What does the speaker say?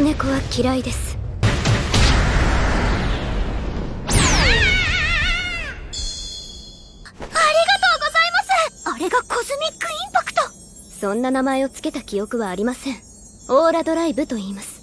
猫は嫌いです。ありがとうございます。あれがコズミックインパクト。そんな名前を付けた記憶はありません。オーラドライブと言います。